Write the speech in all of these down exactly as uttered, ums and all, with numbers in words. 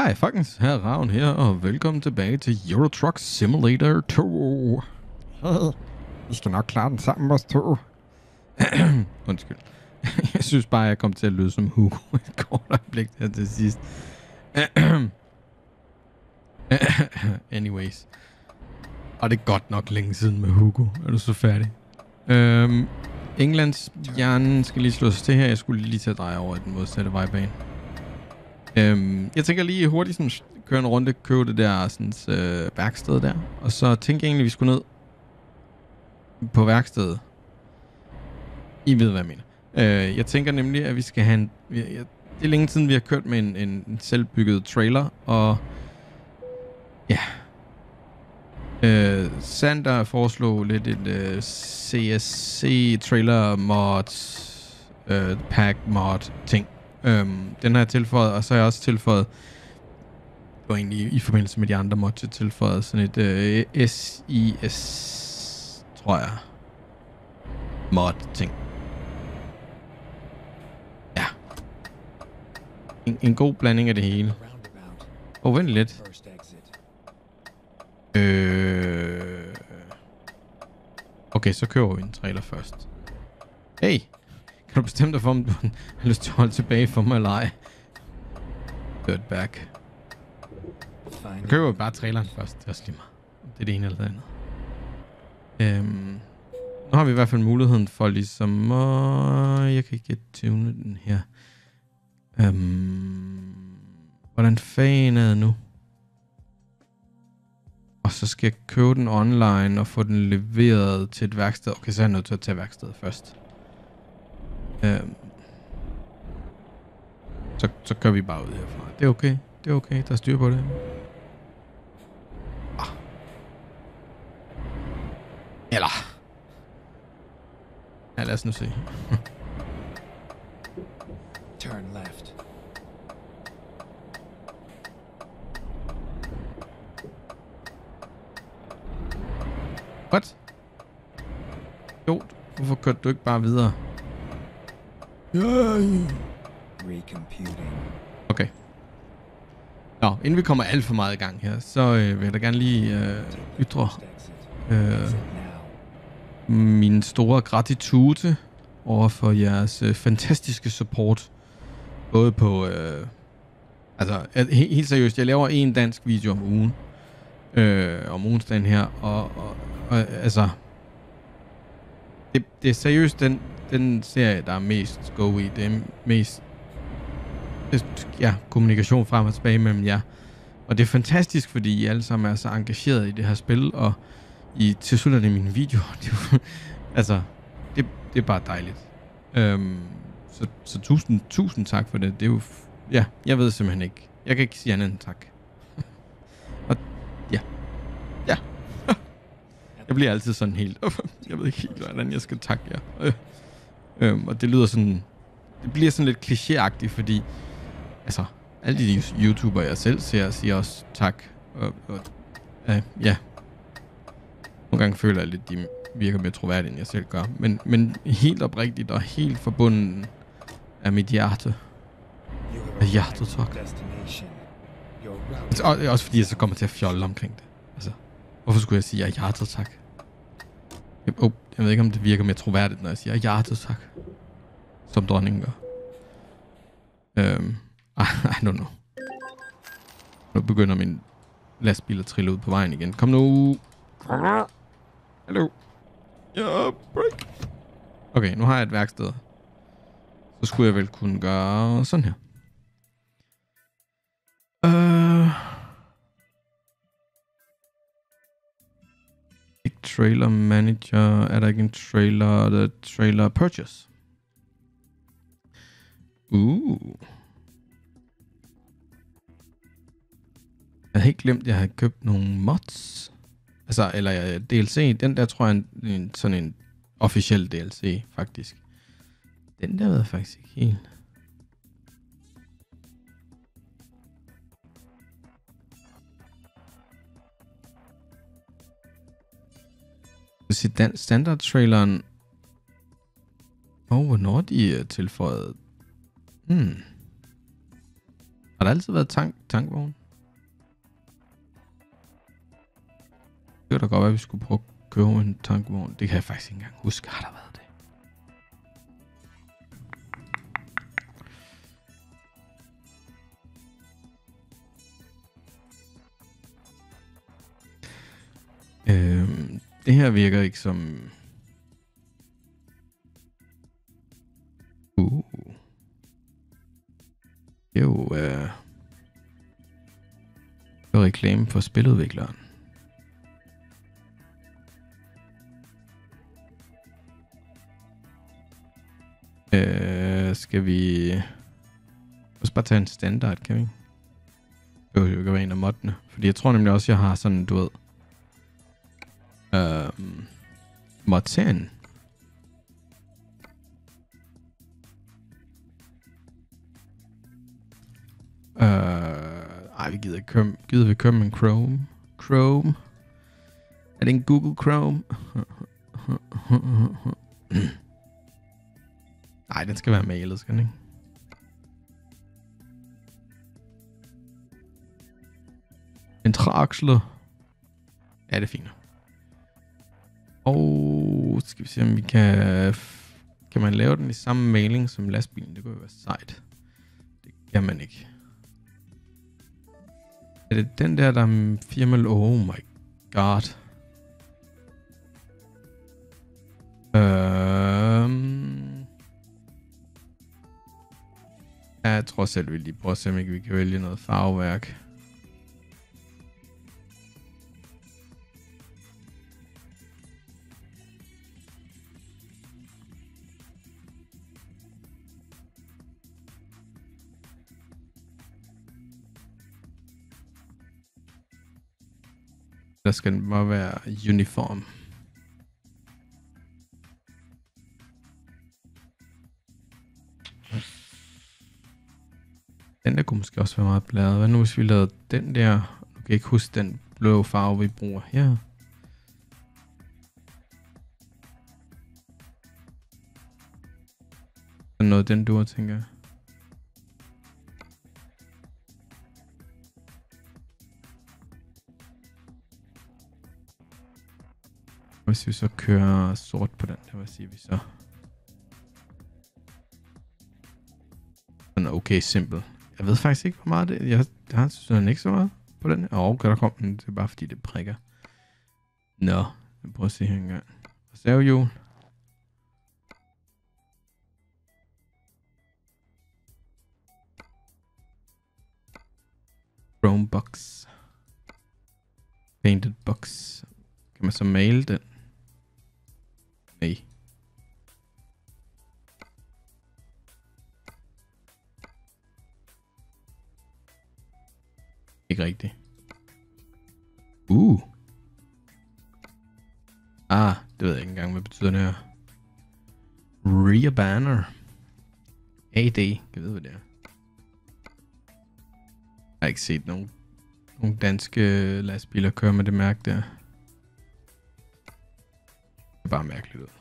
Hej, folkens. Her er Ravn her, og velkommen tilbage til Euro Truck Simulator to. Hey, vi skal nok klare den sammen, os to. Undskyld. Jeg synes bare, jeg kom til at lyde som Hugo et kort øjeblik her til sidst. Anyways. Og det er godt nok længe siden med Hugo. Er du så færdig? Øhm, Englands hjernen skal lige slås til her. Jeg skulle lige til at dreje over i den modsatte vejbane. Øhm, jeg tænker lige hurtigt sådan, køre en runde, købe det der sådan, øh, værksted der. Og så tænker jeg egentlig, at vi skulle ned på værkstedet. I ved, hvad jeg mener. Øh, jeg tænker nemlig, at vi skal have en... Vi, jeg, det er længe siden, vi har kørt med en, en, en selvbygget trailer, og... Ja. Øh, Sander foreslog lidt et øh, C S C trailer mod... Øh, pack mod ting. Øhm, den har jeg tilføjet, og så har jeg også tilføjet... Det var egentlig i forbindelse med de andre mods, jeg tilføjet sådan et øh, S I S, tror jeg. Mod ting. Ja. En, en god blanding af det hele. Åh, oh, vent lidt. Øh... Okay, så kører vi en trailer først. Hey! Kan du bestemme dig for, om du har lyst til at holde tilbage for mig eller ej? Dirtbag. Så køber vi bare traileren først. Det er også lige meget. Det er det ene eller det andet. Øhm... Nu har vi i hvert fald muligheden for ligesom... Uh, jeg kan ikke tune den her. Um, hvordan fanden er det nu? Og så skal jeg købe den online og få den leveret til et værksted. Okay, så er jeg nødt til at tage værkstedet først. Um, så, så kører vi bare ud herfra. Det er okay. Det er okay. Der er styr på det. Ah. Eller... Ja, lad os nu se. Turn left. What? Jo, hvorfor kørte du ikke bare videre? Recomputing. Okay. Nå, inden vi kommer alt for meget i gang her, så øh, vil jeg da gerne lige øh, ytre øh, min store gratitude over for jeres øh, fantastiske support. Både på... Øh, altså, he, helt seriøst, jeg laver en dansk video om ugen. Øh, om onsdagen her, og, og, og altså... Det, det er seriøst den, den serie, der er mest go i. Det er mest... Ja, kommunikation frem og tilbage mellem jer. Og det er fantastisk, fordi I alle sammen er så engageret i det her spil, og I tilslutter det mine videoer. Det er jo, altså, det, det er bare dejligt. Øhm, så, så tusind, tusind tak for det. Det er jo... Ja, jeg ved simpelthen ikke. Jeg kan ikke sige andet end tak. Og ja. Ja. Jeg bliver altid sådan helt... Jeg ved ikke helt, hvordan jeg skal takke jer. Øh. Øhm, og det lyder sådan... Det bliver sådan lidt klichéagtigt, fordi... Altså, alle de YouTuber, jeg selv ser, siger også tak. Og, og øh, ja. Nogle gange føler jeg lidt, at de virker mere troværdige, end jeg selv gør. Men, men helt oprigtigt og helt forbundet af mit hjerte. Af hjertet, tak. Og også fordi jeg så kommer til at fjolle omkring det. Altså, hvorfor skulle jeg sige af hjertet, tak? Jeg, oh, jeg ved ikke, om det virker mere troværdigt, når jeg siger af hjertet, tak. Som dronningen gør. Øhm, I, I don't know. Nu begynder min lastbil at trille ud på vejen igen. Kom nu! Hallo? Ja, break! Okay, nu har jeg et værksted. Så skulle jeg vel kunne gøre sådan her. Uh, ikke trailer manager. Er der ikke en trailer? The trailer purchase. Uh. Jeg havde helt glemt, at jeg havde købt nogle mods. Altså, eller D L C. Den der tror jeg er en, en, sådan en officiel D L C, faktisk. Den der ved jeg faktisk ikke helt. Så den standard-traileren... Og oh, hvornår de er tilføjet... Hmm. Har der altid været tank, tankvogn? Det kunne da godt være, at vi skulle prøve at købe en tankvogn. Det kan jeg faktisk ikke engang huske. Har der været det? Øhm, det her virker ikke som... Uh. Det er jo... Uh... Det er reklame for spiludvikleren. Øh, skal vi... Lad os bare tage en standard, kan vi ikke? Det er jo ikke være en af moddene. Fordi jeg tror nemlig også, jeg har sådan, du ved... Øh, mod ten. Øh, ej, vi gider ikke købe... Gider vi købe en Chrome? Chrome? Er det en Google Chrome? Nej, den skal være malet, skal den ikke? En træaksler. Ja, det er fint. Og skal vi se, om vi kan... Kan man lave den i samme mailing som lastbilen? Det kunne jo være sejt. Det kan man ikke. Er det den der, der er firma... Oh my god. Øhm... Ja, jeg tror selv, vi lige prøver at se, om ikke vi kan vælge noget farveværk. Der skal den bare være uniform. Den der kunne måske også være meget bladret. Hvad nu hvis vi lavede den der? Nu kan jeg ikke huske den blå farve vi bruger her. Sådan noget den du tænker jeg. Hvis vi så kører sort på den, hvad siger vi så? Den er okay simpel. Jeg ved faktisk ikke, hvor meget det er. Jeg har synes ikke så meget på den. Åh, okay, der kom den. Det er bare fordi, det prikker. Nå, jeg prøver at se her engang. Reservehjul. Chrome box. Painted box. Kan man så male den? Nej. Ikke rigtigt. Uh. Ah, det ved jeg ikke engang, hvad betyder det her. Rear banner. A D. Jeg ved, hvad det er. Jeg har ikke set nogen, nogen danske lastbiler køre med det mærke der. Det er bare mærkeligt ud.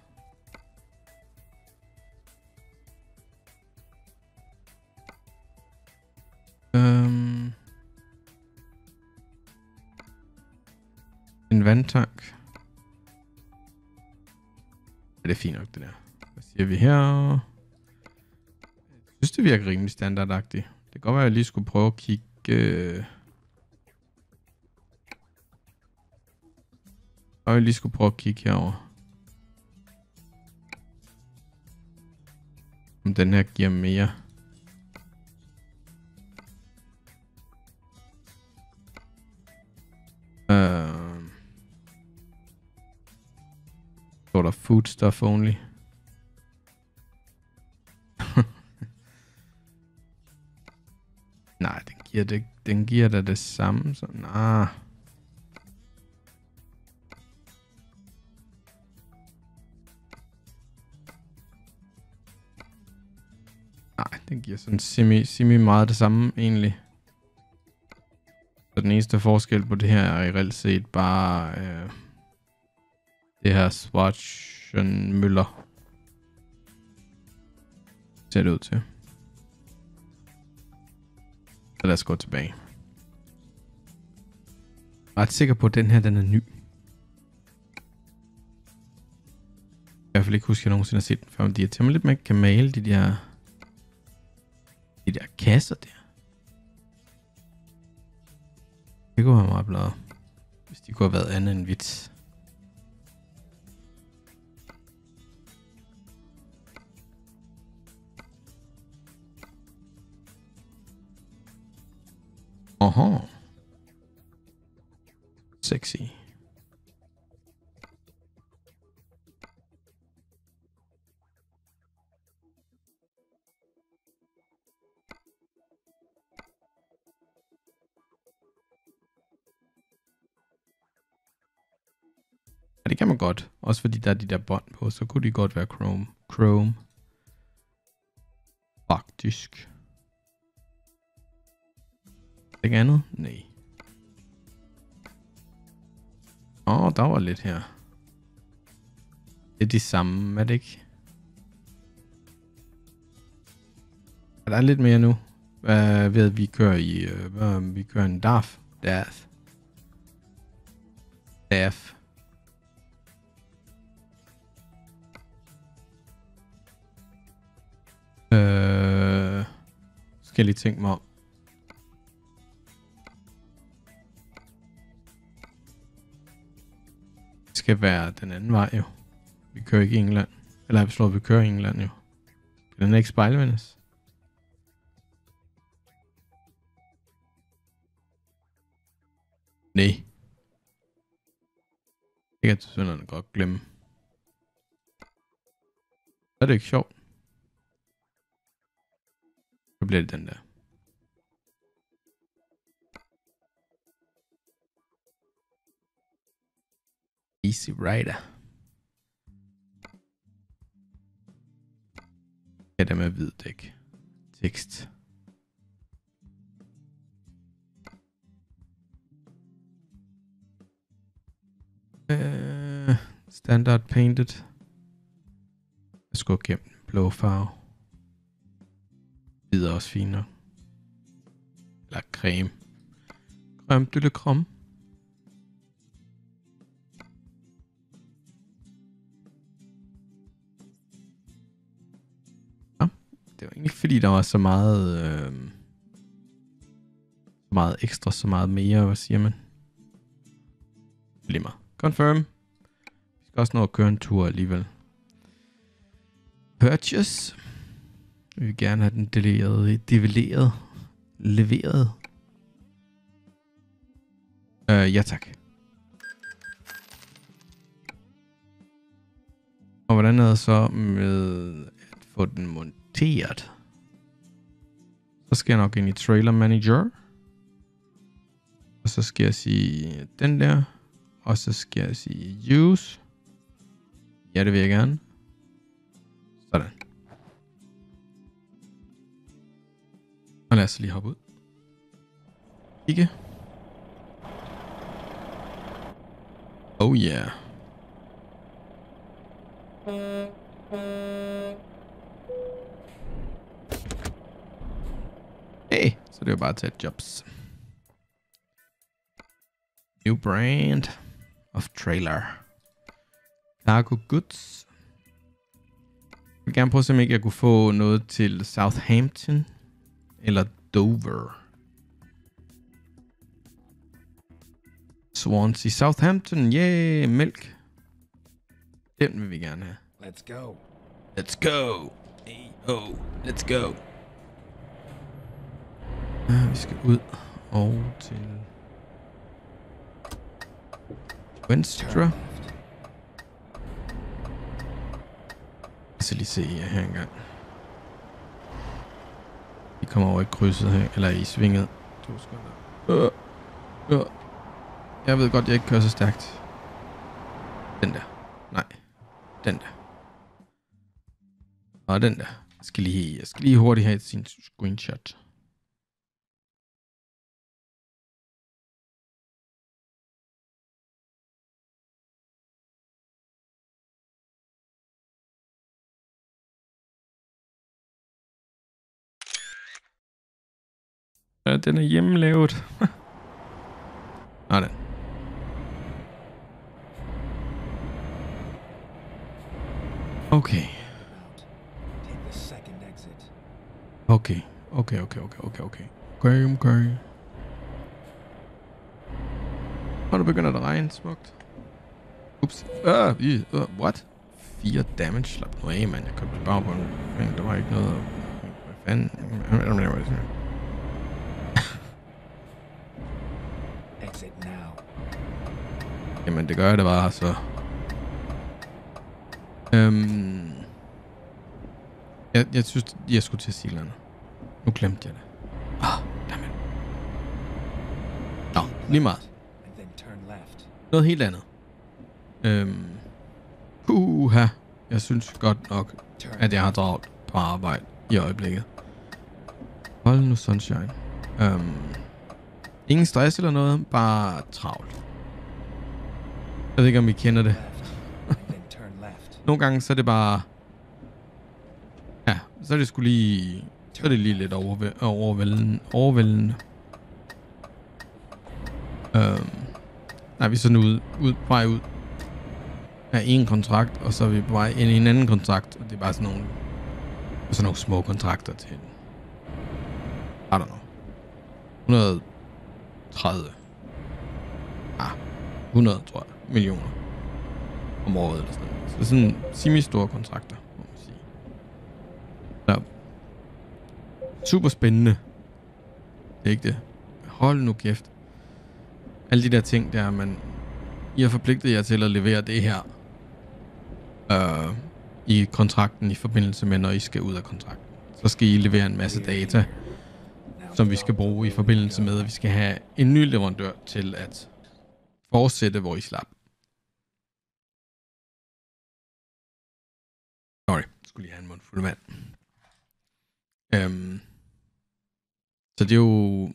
Um, en vandtank. Ja, det er fint nok det der. Hvad siger vi her? Jeg synes det virker rimelig standardagtigt. Det kan godt være at jeg lige skulle prøve at kigge. Øh... Og jeg lige skulle prøve at kigge herover. Om den her giver mere. Uh, så er der food stuff only. Nej, den giver det, den giver da det samme. Så, nej. Nej, den giver sådan semi, semi meget det samme egentlig. Så den eneste forskel på det her er i reelt set bare øh, det her Swatchen møller. Ser det ud til. Så lad os gå tilbage. Jeg er ret sikker på, at den her, den er ny. Jeg kan i hvert fald ikke huske, at jeg nogensinde har set den før. Men de er til mig lidt, man kan male de der... De der kasser der. Det kunne være meget bladet. Hvis de kunne have været andet end vits. Aha. Sexy. Ja, det kan man godt. Også fordi der er de der bånd på, så kunne de godt være Chrome. Chrome. Faktisk. Ikke andet? Nej. Åh, oh, der var lidt her. Det er de samme, er det ikke? Er der lidt mere nu? Uh, ved at vi kører i... Uh, vi kører en D A F. D A F. D A F. Øh, skal jeg lige tænke mig om. Det skal være den anden vej jo. Vi kører ikke i England. Eller jeg slår, vi kører i England jo. Kan den ikke spejlvendes? Nej. Det kan selvfølgelig godt glemme. Så er det ikke sjovt. Så bliver det den der. Easy Rider. Ja, det med hvid dæk. Tekst. Uh, standard painted. Jeg skal gå gennem blå farve. Hvid er også finere. Eller creme. Creme de la creme. Ja, det var egentlig fordi der var så meget øh, så meget ekstra, så meget mere, hvad siger man? Glimmer. Confirm. Vi skal også nå at køre en tur alligevel. Purchase. Vi vil gerne have den deleveret, develeret, leveret. Uh, ja tak. Og hvordan er det så med at få den monteret? Så skal jeg nok ind i Trailer Manager. Og så skal jeg sige den der. Og så skal jeg sige use. Ja, det vil jeg gerne. Sådan. Og lad os lige hoppe ud. Ikke? Oh yeah. Hey, så det er jo bare at tage jobs. New brand of trailer. Cargo goods. Jeg vil gerne prøve at se, om ikke jeg kunne få noget til Southampton. Eller Dover. Swansea. Southampton. Yeah, mælk. Den vil vi gerne have. Let's go. Let's go. Hey, oh, let's go. Ja, vi skal ud og til venstre. Jeg skal lige se her engang. Vi kommer over i krydset her, eller i svinget. To sekunder. Øh, øh. Jeg ved godt, jeg ikke kører så stærkt. Den der. Nej. Den der. Og den der. Jeg skal lige, jeg skal lige hurtigt have sin screenshot. Ja, den er hjemmelavet. Nå, den. Okay. Take the second exit. Okay. Okay, okay, okay, okay, okay. Okay, okay. Og nu begynder det at regne smukt. Ups. Uh, uh, what? Fire damage. Slap nu af, mand. Jeg købte bare på en... Men der var ikke noget... Hvad fanden? Exit now. Jamen, det gør det bare, så... Øhm... Jeg, jeg synes, jeg skulle til at sige noget. Nu glemte jeg det. Ah, dammit. Nå, lige meget. And then turn left. Noget helt andet. Øhm... Uha. Jeg synes godt nok, at jeg har draget på arbejde i øjeblikket. Hold nu sunshine. Øhm... Ingen stress eller noget, bare travlt. Jeg ved ikke, om I kender det. And then turn left. Nogle gange, så er det bare... Ja, så er det sgu lige... Så er det lige lidt overvæ- overvældende. overvældende. Øhm... Nej, vi er sådan ud, ud, på vej ud af en kontrakt, og så er vi på vej ind i en anden kontrakt, og det er bare sådan nogle... Sådan nogle små kontrakter til... I don't know. et hundrede og tredive. Ah, hundrede, tror jeg, millioner om året eller sådan noget. Så det er sådan semi-store kontrakter, må man sige. Så super spændende. Det er ikke det. Hold nu kæft. Alle de der ting der, man... I har forpligtet jer til at levere det her øh, i kontrakten i forbindelse med, når I skal ud af kontrakten. Så skal I levere en masse data, som vi skal bruge i forbindelse med, at vi skal have en ny leverandør til at fortsætte, hvor I slap. Sorry, jeg skulle lige have en mund fuld vand. Øhm, så det er jo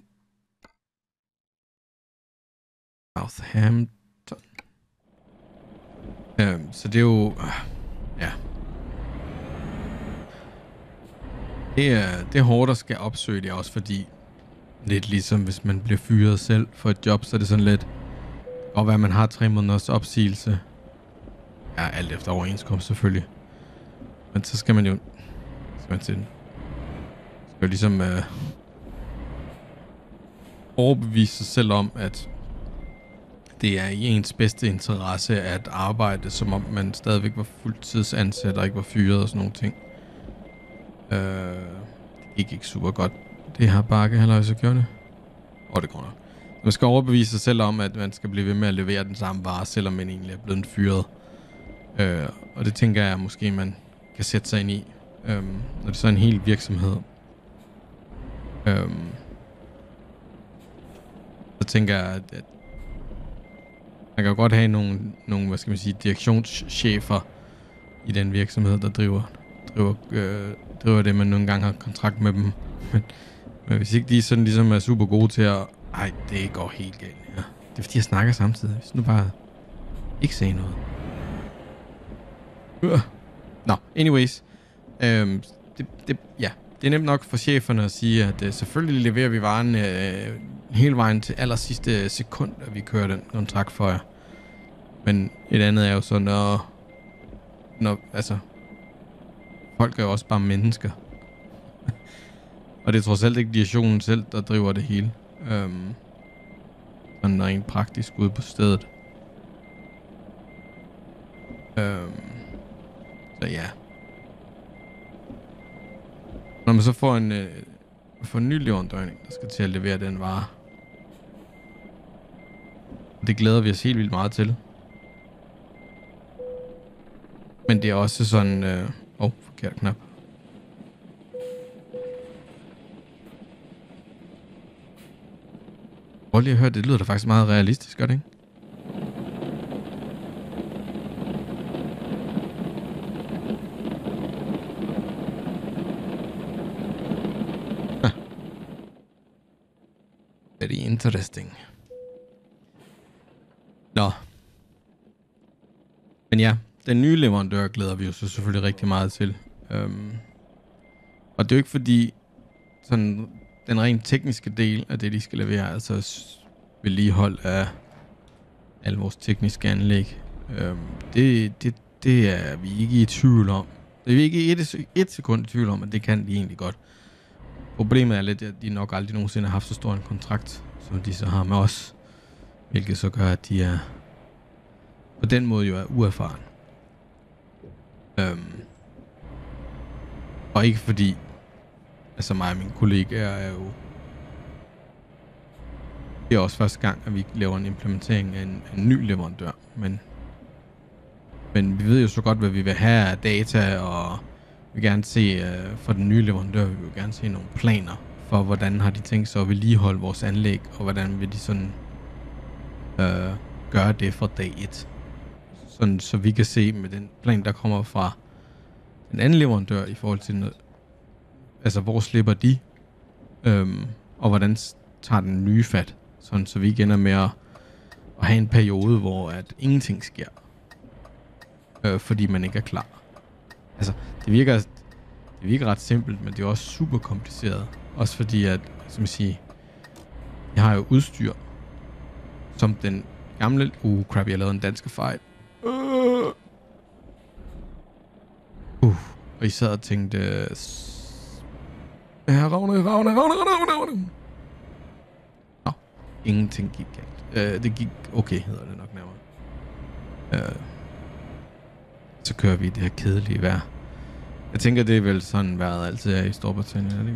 Southampton. Øhm, så det er jo øh, ja. Det er, det er hårdt at skal opsøge det også, fordi lidt ligesom hvis man bliver fyret selv for et job, så er det sådan lidt godt være, at man har tre måneders opsigelse. Ja, alt efter overenskomst selvfølgelig. Men så skal man jo skal man til skal jo ligesom øh, overbevise sig selv om, at det er i ens bedste interesse at arbejde, som om man stadigvæk var fuldtidsansat og ikke var fyret og sådan nogle ting. Øh, det gik ikke super godt. Det har Bakke heller så gjort det. Og det går nok. Man skal overbevise sig selv om, at man skal blive ved med at levere den samme vare, selvom man egentlig er blevet fyret. Øh, og det tænker jeg måske, man kan sætte sig ind i, øh, når det så er en hel virksomhed. Øh, så tænker jeg, at, at man kan jo godt have nogle, nogle, hvad skal man sige, direktionschefer i den virksomhed, der driver, driver, øh, driver det, man nogle gange har kontrakt med dem. Men, men hvis ikke de sådan ligesom er super gode til at... Ej, det går helt galt. Ja. Det er fordi, jeg snakker samtidig. Hvis nu bare ikke sagde noget. Øh. Nå, anyways. Øhm, det, det, ja, det er nemt nok for cheferne at sige, at øh, selvfølgelig leverer vi varen øh, hele vejen til aller sidste sekund, at vi kører den kontrakt for jer. Men et andet er jo så, når... når altså... Folk er jo også bare mennesker. Og det er trods alt ikke direktionen selv, der driver det hele. Øhm, sådan rent praktisk ude på stedet. Øhm, så ja. Når man så får en, øh, får en ny leverandør, der skal til at levere den vare. Det glæder vi os helt vildt meget til. Men det er også sådan... Åh, øh, oh, forkert knap. Prøv lige at høre, det lyder da faktisk meget realistisk, gør det ikke? Huh. Very interesting. Nå. Men ja, den nye leverandør glæder vi jo så selvfølgelig rigtig meget til. Um, og det er jo ikke fordi, sådan, den rent tekniske del af det, de skal levere, altså s- vedligehold af alle vores tekniske anlæg, øhm, det, det, det er vi ikke i tvivl om. Det er vi ikke et, et sekund i tvivl om, at det kan de egentlig godt. Problemet er lidt, at de nok aldrig nogensinde har haft så stor en kontrakt, som de så har med os. Hvilket så gør, at de er på den måde jo er uerfaren. Øhm, og ikke fordi, altså mig og mine kollegaer er jo, det er også første gang, at vi laver en implementering af en, af en ny leverandør, men, men vi ved jo så godt, hvad vi vil have af data, og vi vil gerne se uh, for den nye leverandør, vi vil gerne se nogle planer for, hvordan har de tænkt sig at vedligeholde vores anlæg, og hvordan vil de sådan uh, gøre det fra dag et. Sådan, så vi kan se med den plan, der kommer fra den anden leverandør i forhold til noget, altså hvor slipper de, øhm, og hvordan tager den nye fat, sådan så vi ikke ender med at, at have en periode, hvor at ingenting sker, øh, fordi man ikke er klar. Altså, det virker, det virker ret simpelt, men det er også super kompliceret, også fordi at, som jeg siger, jeg har jo udstyr, som den gamle, uh crap, jeg lavede en dansk fejl, uh, uh, og I sad og tænkte, ja, Ravne, Ravne, Ravne, Ravne, Ravne. Nå, ingenting gik galt. Uh, det gik okay, hedder det nok nærmere. Uh, så kører vi i det her kedelige vejr. Jeg tænker, det er vel sådan vejret altid er i Storbritannien, er det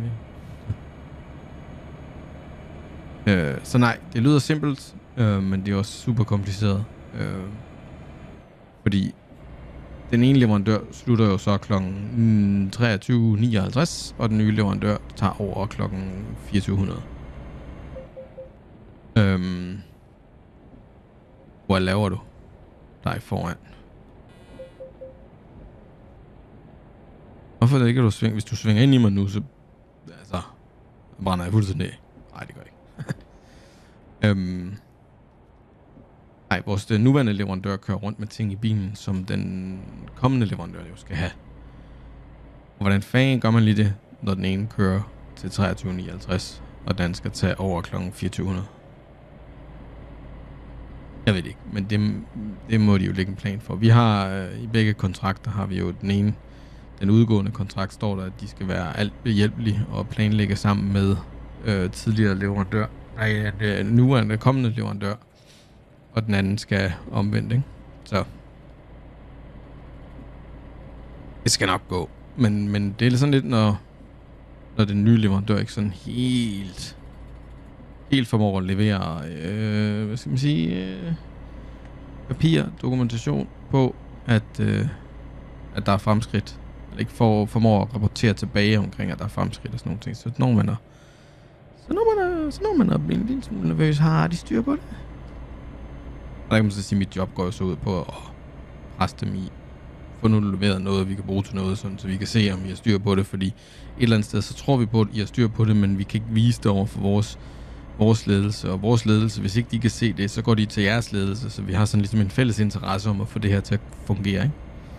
ikke? Uh, så nej, det lyder simpelt, uh, men det er også super kompliceret. Uh, fordi den ene leverandør slutter jo så klokken treogtyve nioghalvtreds, og den nye leverandør tager over klokken fireogtyve hundrede. Øhm. Hvad laver du dig foran? Hvorfor det ikke, at du svinger? Hvis du svinger ind i mig nu, så altså, brænder jeg fuldstændig af. Nej, det gør jeg ikke. øhm. Nej, vores nuværende leverandør kører rundt med ting i bilen, som den kommende leverandør jo skal have. Og hvordan fanden gør man lige det, når den ene kører til treogtyve nioghalvtreds, og den skal tage over klokken fireogtyve hundrede? Jeg ved det ikke, men det, det må de jo lægge en plan for. Vi har, øh, i begge kontrakter har vi jo den ene, den udgående kontrakt står der, at de skal være alt behjælpelige og planlægge sammen med øh, tidligere leverandør. Nej, øh, nuværende kommende leverandør. Og den anden skal omvendt, ikke? Så det skal nok gå. Men, men det er sådan lidt, når, når den nye leverandør ikke sådan helt helt formår at levere øh, hvad skal man sige øh, papir, dokumentation på, at, øh, at der er fremskridt. Eller ikke for, formår at rapportere tilbage omkring, at der er fremskridt og sådan nogle ting. Så når man er, så når man er, så når man er blevet en lille smule nervøs, har de styr på det? Og der kan man så sige, at mit job går jo så ud på at presse dem i, få nu leveret noget, vi kan bruge til noget, sådan, så vi kan se, om I har styr på det, fordi et eller andet sted, så tror vi på, at I har styr på det, men vi kan ikke vise det over for vores, vores ledelse, og vores ledelse, hvis ikke de kan se det, så går de til jeres ledelse, så vi har sådan ligesom en fælles interesse om at få det her til at fungere, ikke?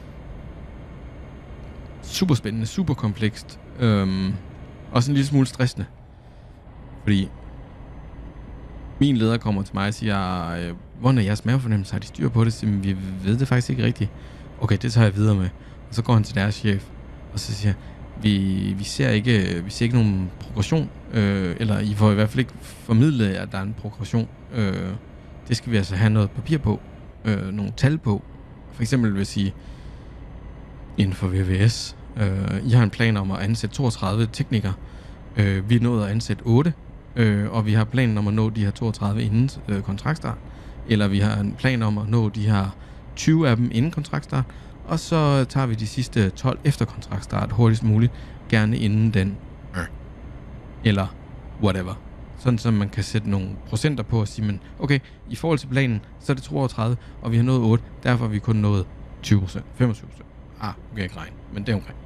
Super spændende, super komplekst, øhm, også en lille smule stressende, fordi min leder kommer til mig og siger, hvordan er jeres mavefornemmelse? Har de styr på det? Så vi ved det faktisk ikke rigtigt. Okay, det tager jeg videre med. Og så går han til deres chef, og så siger vi, vi ser ikke, vi ser ikke nogen progression, øh, eller I får i hvert fald ikke formidlet, at der er en progression. Øh, det skal vi altså have noget papir på, øh, nogle tal på. For eksempel vil jeg sige, inden for V V S, øh, I har en plan om at ansætte toogtredive teknikere. Øh, vi er nået at ansætte otte. Øh, og vi har planen om at nå de her toogtredive inden øh, kontraktstart, eller vi har en plan om at nå de her tyve af dem inden kontraktstart, og så tager vi de sidste tolv efter kontraktstart hurtigst muligt, gerne inden den, eller whatever. Sådan så man kan sætte nogle procenter på og sige, men okay, i forhold til planen, så er det toogtredive, og vi har nået otte, derfor har vi kun nået tyve procent, femogtyve procent. Ah, okay, ikke regne, men det er omkring.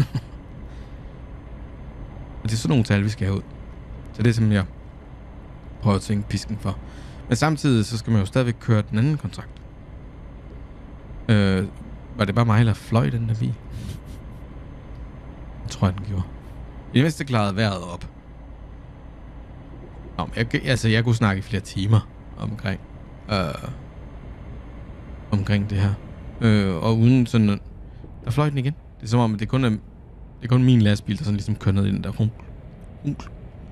Og det er sådan nogle tal, vi skal have ud. Så det er simpelthen, jeg prøver at tænke pisken for. Men samtidig, så skal man jo stadigvæk køre den anden kontrakt. Øh, var det bare mig, der fløj den der bil? Jeg tror jeg, den gjorde. I det mindste klarede vejret op. Nå, jeg, altså, jeg kunne snakke i flere timer omkring, øh, omkring det her. Øh, og uden sådan... Der fløj den igen. Det er som om, at det kun er, det er kun min lastbil, der sådan ligesom kører ned i den der runk. Runk.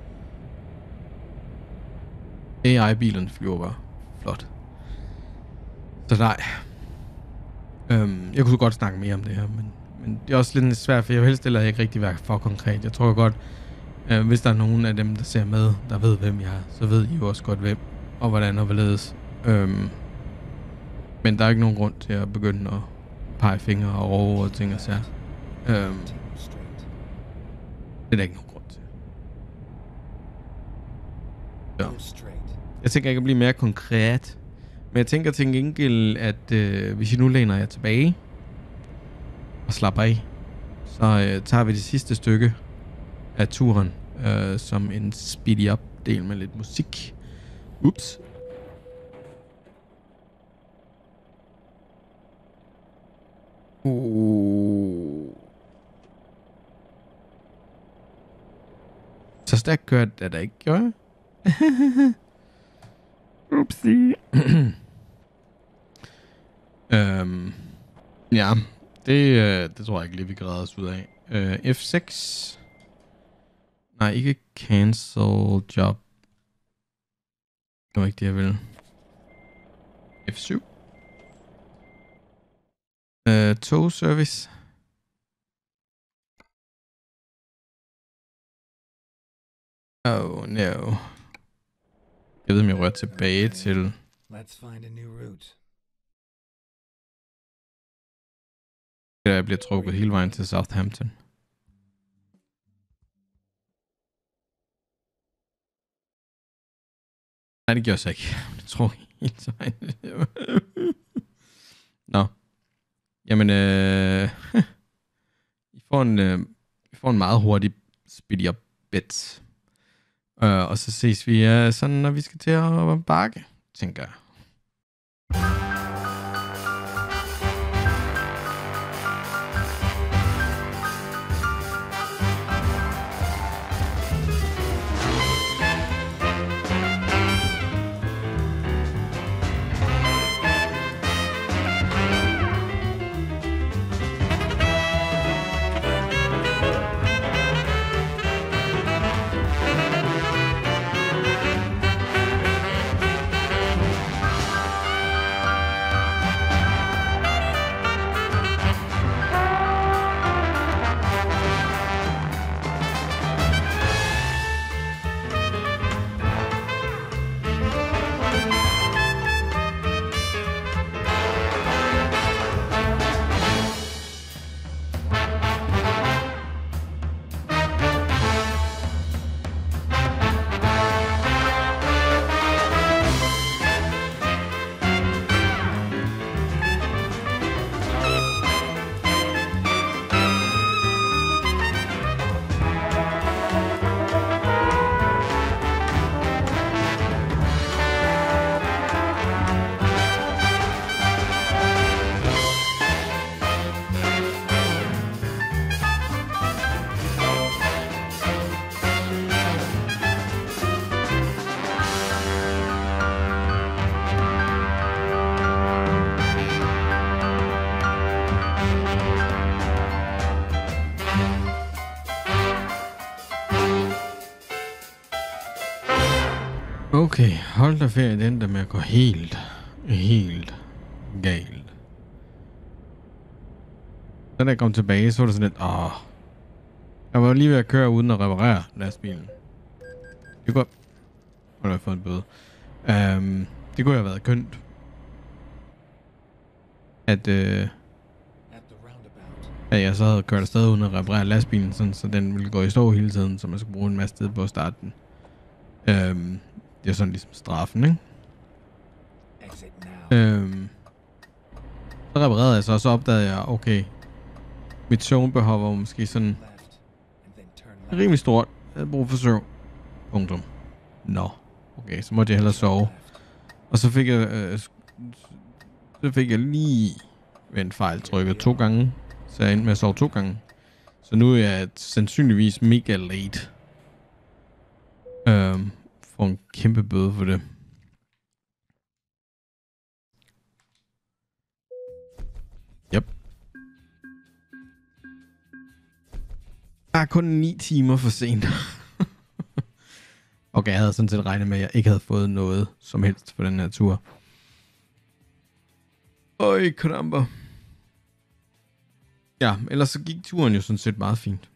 A I-bilen flyver bare flot. Så nej. Øhm, jeg kunne godt snakke mere om det her, men, men det er også lidt svært, for jeg vil helst heller ikke rigtig være for konkret. Jeg tror godt, øh, hvis der er nogen af dem, der ser med, der ved, hvem jeg er, så ved I jo også godt, hvem og hvordan og hvorledes. Øhm, men der er ikke nogen grund til at begynde at pege fingre og råbe og ting og sager. Øhm, det er der ikke nogen grund til. Så. Jeg tænker ikke at blive mere konkret. Men jeg tænker til gengæld, at øh, hvis I nu læner jer tilbage og slapper af, så øh, tager vi det sidste stykke af turen øh, som en speedy up del med lidt musik. Ups. Uh. Så stærkt kørt er der ikke, gør Upsi. øhm, ja, det, øh, det tror jeg ikke lige, vi kan redde os ud af. Øh, F seks. Nej, ikke cancel job. Det var ikke det, jeg ville. F syv. Øh, tog service. Oh no. Jeg ved, om jeg rører tilbage til... Let's find a new route. Jeg bliver trukket hele vejen til Southampton. Nej, det gjorde jeg ikke. Det tror jeg helt vejen. Nå. Jamen, øh... I får en, øh... I får en meget hurtig speedy up bit. Uh, og så ses vi uh, sådan, når vi skal til at bakke, tænker jeg. Okay, hold da ferie, den der med at gå helt, helt galt. Så da jeg kom tilbage, så var det sådan lidt, åh, jeg var lige ved at køre uden at reparere lastbilen. Det kunne jeg have fået en bøde. Um, det kunne have været kønt. At, øh, at jeg så havde kørt afsted uden at reparere lastbilen, sådan, så den ville gå i stå hele tiden, så man skulle bruge en masse tid på at starte den. Um, det er sådan ligesom straffen, ikke? Um, så reparerede jeg så, og så opdagede jeg, okay, mit søvnbehov var måske sådan rimelig stort. Jeg havde brug for søvn. Punktum. Nå. Okay, så måtte jeg hellere sove. Og så fik jeg, øh, så fik jeg lige ved en fejl trykket to gange. Så jeg endte med at sove to gange. Så nu er jeg sandsynligvis mega late. Øhm, får en kæmpe bøde for det. Yep. Jeg er kun ni timer for sent. Okay, jeg havde sådan set regnet med, at jeg ikke havde fået noget som helst på den her tur. Øj, kramper. Ja, ellers så gik turen jo sådan set meget fint.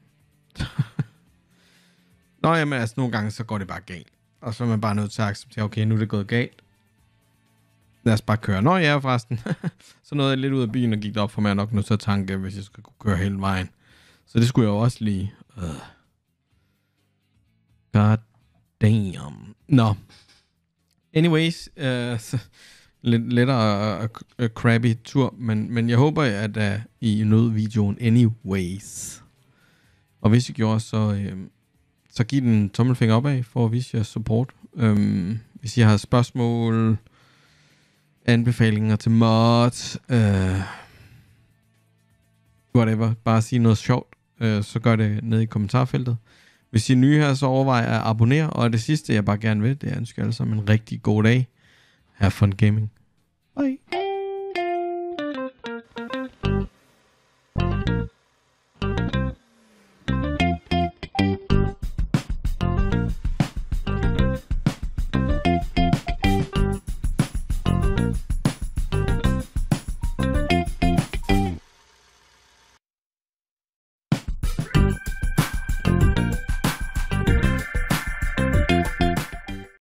Nå, jamen altså, nogle gange så går det bare galt. Og så er man bare nødt til at acceptere, okay, nu er det gået galt. Lad os bare køre. Nå ja, forresten. Så nåede jeg lidt ud af bilen og gik op for mig, nok nødt til at tanke, hvis jeg skulle køre hele vejen. Så det skulle jeg jo også lige. Uh. God damn. Nå. Anyways, uh, så lidt lettere uh, uh, crappy tur, men, men jeg håber, at uh, I nåede videoen anyways. Og hvis I gjorde, så, uh, så giv den en tommelfinger opad for at vise jer support. Um, hvis I har spørgsmål, anbefalinger til mod, uh, whatever, bare sige noget sjovt, uh, så gør det ned i kommentarfeltet. Hvis I er nye her, så overvej at abonnere, og det sidste, jeg bare gerne vil, det er at ønske alle sammen en rigtig god dag. Have fun gaming. Bye.